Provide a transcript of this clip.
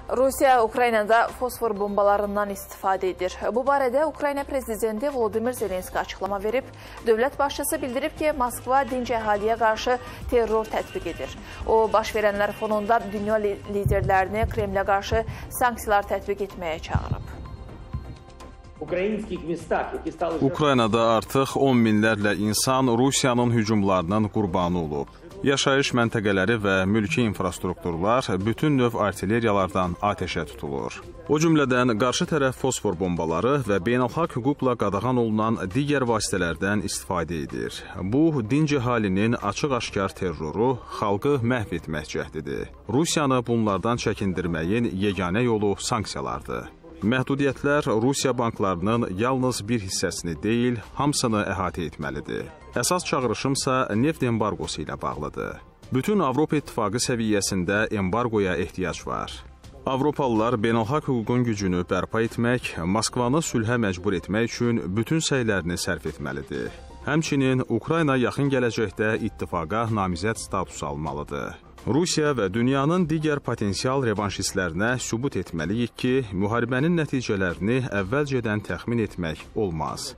Rusiya Ukraynada fosfor bombalarından istifadə edir. Bu barədə Ukrayna prezidenti Volodymyr Zelenski açıqlama verib. Dövlət başçısı bildirib ki, Moskva dinc əhaliyə qarşı terror tətbiq edir. O, baş verənlər fonunda dünya liderlərini Kremlə qarşı sanksiyalar tətbiq etməyə çağırıb. Ukraynada artıq 10 minlərlə insan Rusiyanın hücumlarının qurbanı olub. Yaşayış məntəqələri və mülki infrastrukturlar bütün növ artilleriyalardan atəşə tutulur. O cümlədən qarşı tərəf fosfor bombaları və beynəlxalq hüquqla qadağan olunan digər vasitələrdən istifadə edir. Bu, dinc əhalinin açıq-aşkar terroru, xalqı məhv etmək cəhdidir. Rusiyanı bunlardan çəkindirməyin yeganə yolu sanksiyalardır. Məhdudiyyətlər Rusiya banklarının yalnız bir hissəsini deyil, hamısını əhatə etməlidir. Əsas çağırışımsa neft embargosu ilə bağlıdır. Bütün Avropa İttifaqı səviyyəsində embargoya ehtiyac var. Avropalılar beynəlxalq hüququn gücünü bərpa etmək, Moskvanı sülhə məcbur etmək üçün bütün səylərini sərf etməlidir. Həmçinin Ukrayna yaxın gələcəkdə ittifaqa namizəd statusu almalıdır. Rusiya və dünyanın digər potensial revanşistlərinə sübut etməliyik ki, müharibənin nəticələrini əvvəlcədən təxmin etmək olmaz.